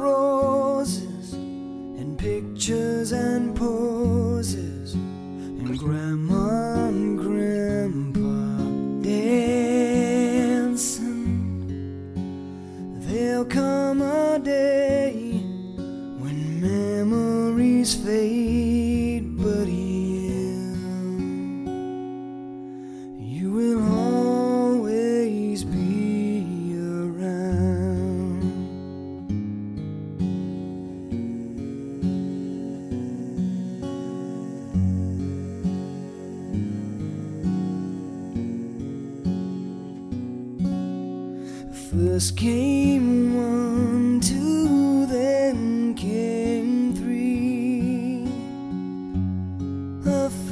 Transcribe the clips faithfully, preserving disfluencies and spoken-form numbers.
roses and pictures and poses, and grandma and grandpa dancing. There'll come a day when memories fade, but you, you will always be around. First came one, two, then came three, a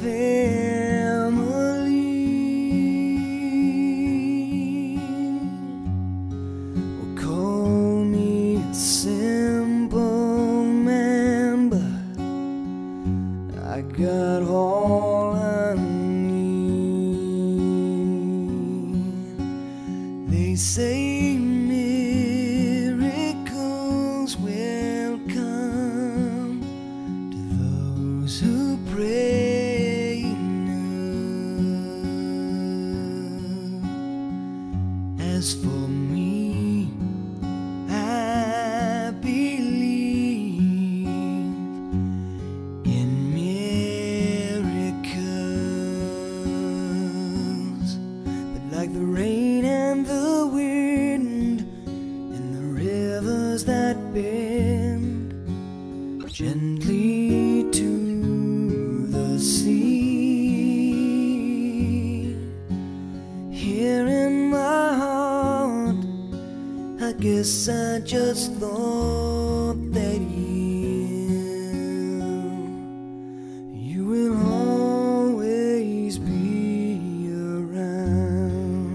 family. Well, call me a simple man, but I got all I need. They say miracles will come to those who pray enough. As for me, I believe in miracles, but like the rain and the wind and the rivers that bend gently to the sea, here in my heart, I guess I just thought that you, you will always be around.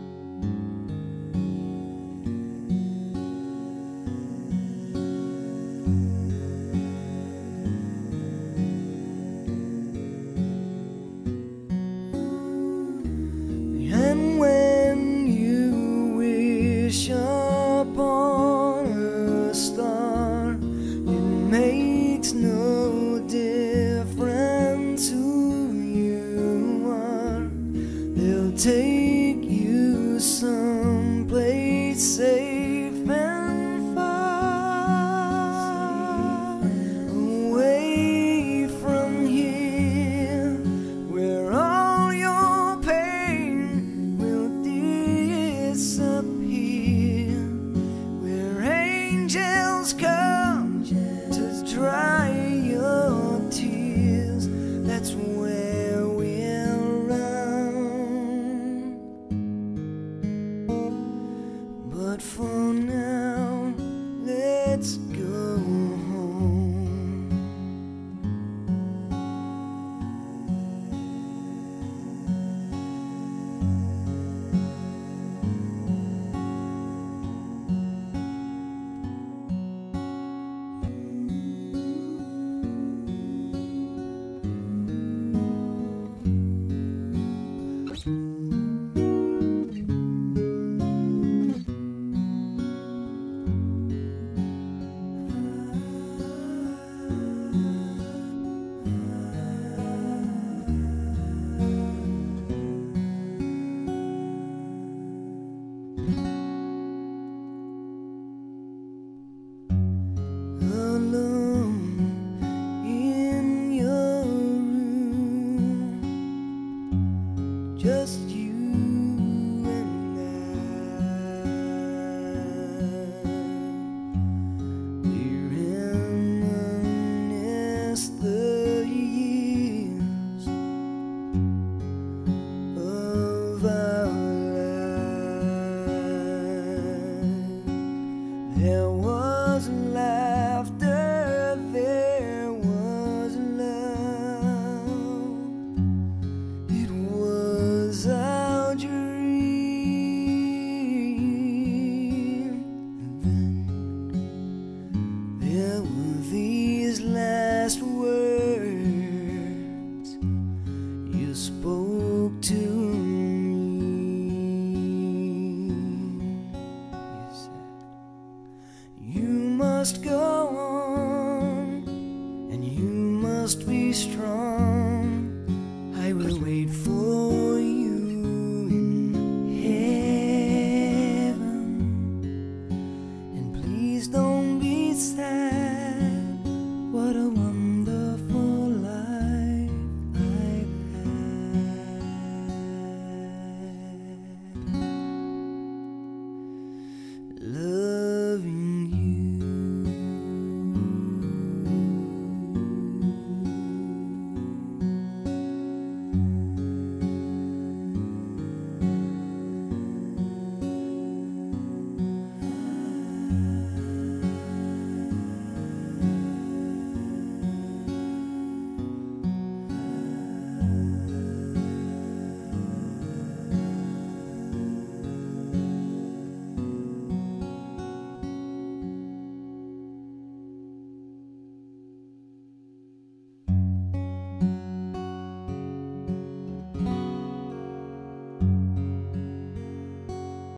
And when you wish upon a star, it makes no difference who you are. They'll take you someplace safe and far, away from here, where all your pain will disappear, where angels come to dry your tears. That's where we'll run. But for now, let's go home. Alone in your room, just you and I. We reminisce the years of our lives. There was laughter, there was love. It was our dream. And then there were these last words you spoke to me. You said, you must go go on, and you must be strong.